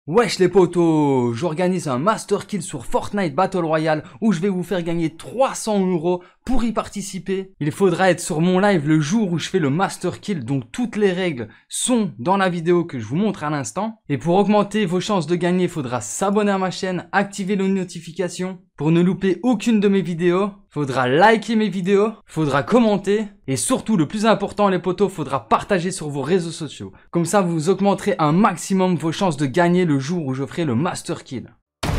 Wesh les potos, j'organise un Master Kill sur Fortnite Battle Royale où je vais vous faire gagner 300 € pour y participer. Il faudra être sur mon live le jour où je fais le Master Kill, donc toutes les règles sont dans la vidéo que je vous montre à l'instant. Et pour augmenter vos chances de gagner, il faudra s'abonner à ma chaîne, activer les notifications pour ne louper aucune de mes vidéos. Faudra liker mes vidéos, faudra commenter et surtout le plus important les potos, faudra partager sur vos réseaux sociaux. Comme ça vous augmenterez un maximum vos chances de gagner le jour où je ferai le Master Kill.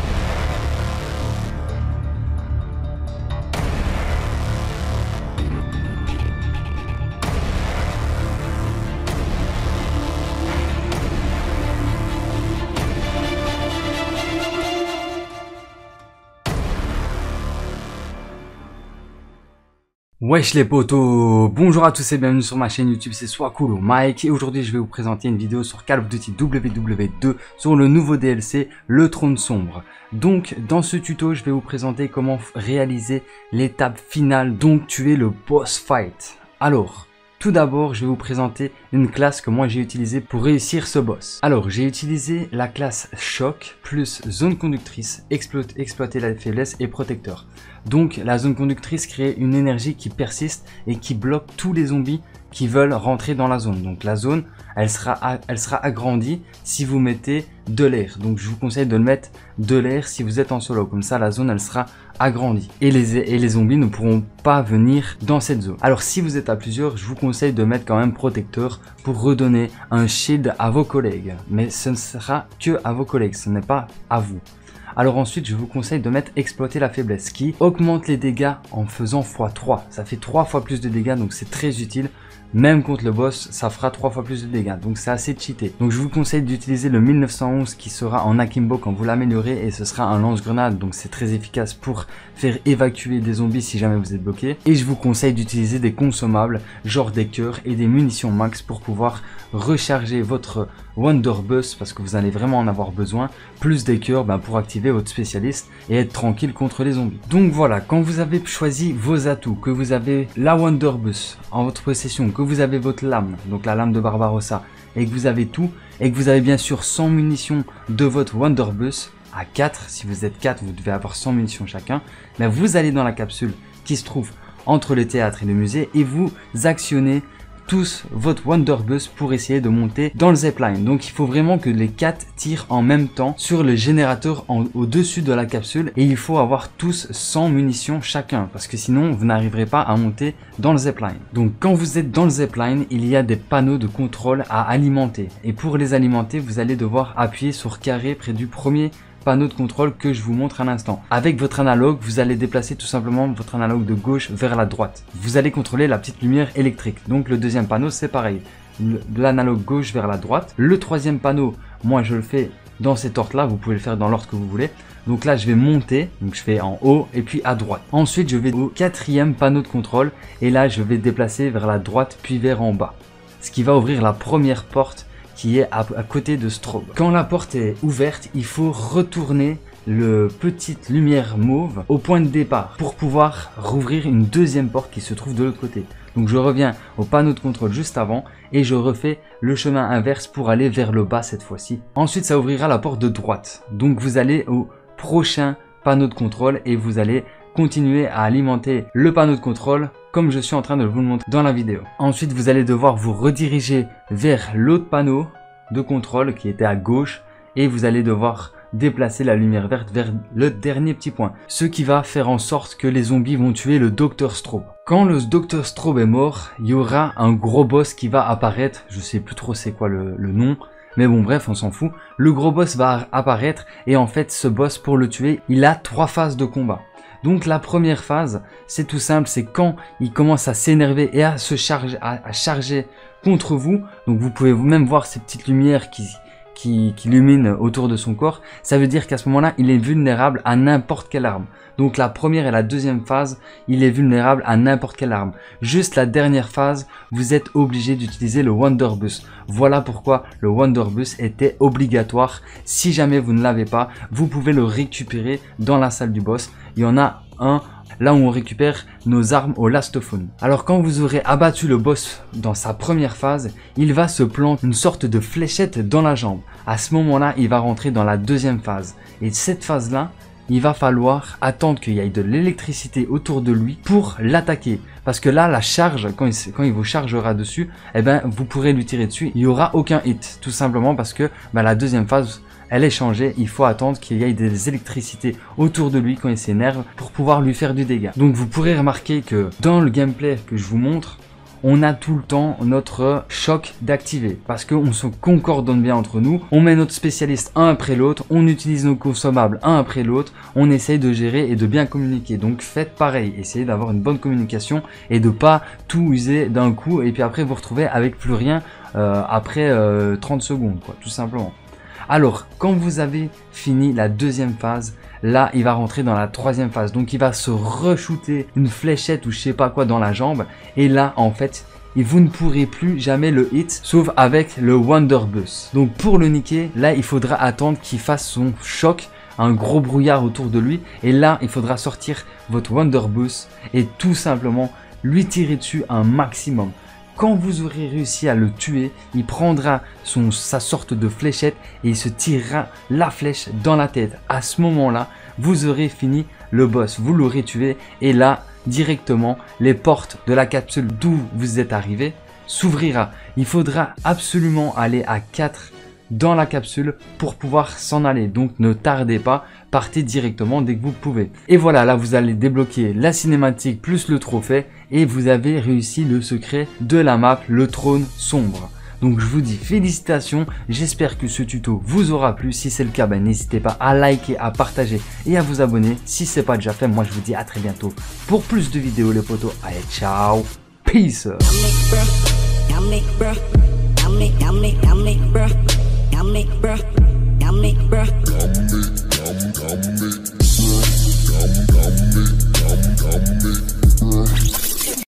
Wesh les potos, bonjour à tous et bienvenue sur ma chaîne YouTube, c'est Swakolo Mike et aujourd'hui je vais vous présenter une vidéo sur Call of Duty WW2 sur le nouveau DLC, le Trône Sombre. Donc dans ce tuto je vais vous présenter comment réaliser l'étape finale, donc tuer le boss fight. Alors, tout d'abord, je vais vous présenter une classe que moi j'ai utilisée pour réussir ce boss. Alors, j'ai utilisé la classe Choc plus Zone Conductrice, exploiter la faiblesse et Protecteur. Donc, la Zone Conductrice crée une énergie qui persiste et qui bloque tous les zombies qui veulent rentrer dans la zone. Donc, la zone, elle sera agrandie si vous mettez de l'air. Donc, je vous conseille de le mettre de l'air si vous êtes en solo. Comme ça, la zone, elle sera agrandie. Et les zombies ne pourront pas venir dans cette zone. Alors, si vous êtes à plusieurs, je vous conseille de mettre quand même Protecteur pour redonner un shield à vos collègues. Mais ce ne sera que à vos collègues, ce n'est pas à vous. Alors ensuite, je vous conseille de mettre exploiter la faiblesse qui augmente les dégâts en faisant x3. Ça fait 3 fois plus de dégâts, donc c'est très utile. Même contre le boss, ça fera 3 fois plus de dégâts. Donc c'est assez cheaté. Donc je vous conseille d'utiliser le 1911 qui sera en Akimbo quand vous l'améliorez. Et ce sera un lance-grenade. Donc c'est très efficace pour faire évacuer des zombies si jamais vous êtes bloqué. Et je vous conseille d'utiliser des consommables, genre des cœurs et des munitions max pour pouvoir recharger votre Wonderbus parce que vous allez vraiment en avoir besoin. Plus des cœurs pour activer votre spécialiste et être tranquille contre les zombies. Donc voilà, quand vous avez choisi vos atouts, que vous avez la Wonderbus en votre possession, que vous avez votre lame, donc la lame de Barbarossa, et que vous avez tout, et que vous avez bien sûr 100 munitions de votre Wonderbus, à 4, si vous êtes 4, vous devez avoir 100 munitions chacun, mais vous allez dans la capsule qui se trouve entre le théâtre et le musée, et vous actionnez tous votre Wonderbus pour essayer de monter dans le zipline. Donc il faut vraiment que les 4 tirent en même temps sur le générateur au-dessus de la capsule et il faut avoir tous 100 munitions chacun parce que sinon vous n'arriverez pas à monter dans le zipline. Donc quand vous êtes dans le zipline, il y a des panneaux de contrôle à alimenter et pour les alimenter, vous allez devoir appuyer sur carré près du premier panneau de contrôle que je vous montre à l'instant. Avec votre analogue, vous allez déplacer tout simplement votre analogue de gauche vers la droite. Vous allez contrôler la petite lumière électrique. Donc le deuxième panneau, c'est pareil. L'analogue gauche vers la droite. Le troisième panneau, moi je le fais dans cet ordre-là. Vous pouvez le faire dans l'ordre que vous voulez. Donc là, je vais monter. Donc je fais en haut et puis à droite. Ensuite, je vais au quatrième panneau de contrôle. Et là, je vais déplacer vers la droite puis vers en bas. Ce qui va ouvrir la première porte qui est à côté de strobe. Quand la porte est ouverte, il faut retourner le petite lumière mauve au point de départ pour pouvoir rouvrir une deuxième porte qui se trouve de l'autre côté. Donc je reviens au panneau de contrôle juste avant et je refais le chemin inverse pour aller vers le bas cette fois-ci. Ensuite, ça ouvrira la porte de droite. Donc vous allez au prochain panneau de contrôle et vous allez continuer à alimenter le panneau de contrôle comme je suis en train de vous le montrer dans la vidéo. Ensuite, vous allez devoir vous rediriger vers l'autre panneau de contrôle qui était à gauche et vous allez devoir déplacer la lumière verte vers le dernier petit point. Ce qui va faire en sorte que les zombies vont tuer le Dr Strobe. Quand le Dr Strobe est mort, il y aura un gros boss qui va apparaître. Je sais plus trop c'est quoi le nom. Mais bon bref, on s'en fout. Le gros boss va apparaître et en fait ce boss pour le tuer, il a 3 phases de combat. Donc la première phase, c'est tout simple, c'est quand il commence à s'énerver et à se charger contre vous. Donc vous pouvez même voir ces petites lumières qui illuminent autour de son corps. Ça veut dire qu'à ce moment-là, il est vulnérable à n'importe quelle arme. Donc la première et la deuxième phase, il est vulnérable à n'importe quelle arme. Juste la dernière phase, vous êtes obligé d'utiliser le Wonderbus. Voilà pourquoi le Wonderbus était obligatoire. Si jamais vous ne l'avez pas, vous pouvez le récupérer dans la salle du boss. Il y en a un là où on récupère nos armes au Lastphone. Alors quand vous aurez abattu le boss dans sa première phase, il va se planter une sorte de fléchette dans la jambe. À ce moment-là, il va rentrer dans la deuxième phase. Et cette phase-là, il va falloir attendre qu'il y ait de l'électricité autour de lui pour l'attaquer. Parce que là, la charge, quand il vous chargera dessus, eh ben, vous pourrez lui tirer dessus. Il n'y aura aucun hit. Tout simplement parce que la deuxième phase, elle est changée. Il faut attendre qu'il y ait des électricités autour de lui quand il s'énerve pour pouvoir lui faire du dégât. Donc vous pourrez remarquer que dans le gameplay que je vous montre, on a tout le temps notre choc d'activer parce qu'on se concordonne bien entre nous, on met notre spécialiste un après l'autre, on utilise nos consommables un après l'autre, on essaye de gérer et de bien communiquer. Donc faites pareil, essayez d'avoir une bonne communication et de pas tout user d'un coup et puis après vous retrouvez avec plus rien après 30 secondes quoi, tout simplement. Alors, quand vous avez fini la deuxième phase, là, il va rentrer dans la troisième phase. Donc, il va se re-shooter une fléchette ou je sais pas quoi dans la jambe. Et là, en fait, vous ne pourrez plus jamais le hit, sauf avec le Wonderbus. Donc, pour le niquer, là, il faudra attendre qu'il fasse son choc, un gros brouillard autour de lui. Et là, il faudra sortir votre Wonderbus et tout simplement lui tirer dessus un maximum. Quand vous aurez réussi à le tuer, il prendra sa sorte de fléchette et il se tirera la flèche dans la tête. À ce moment-là, vous aurez fini le boss, vous l'aurez tué et là, directement, les portes de la capsule d'où vous êtes arrivé s'ouvrira. Il faudra absolument aller à 4 dans la capsule pour pouvoir s'en aller. Donc ne tardez pas, partez directement dès que vous pouvez. Et voilà, là vous allez débloquer la cinématique plus le trophée et vous avez réussi le secret de la map, le trône sombre. Donc je vous dis félicitations, j'espère que ce tuto vous aura plu. Si c'est le cas, n'hésitez pas à liker, à partager et à vous abonner si ce n'est pas déjà fait. Moi je vous dis à très bientôt pour plus de vidéos les potos. Allez, ciao, peace. Yummy, bruh.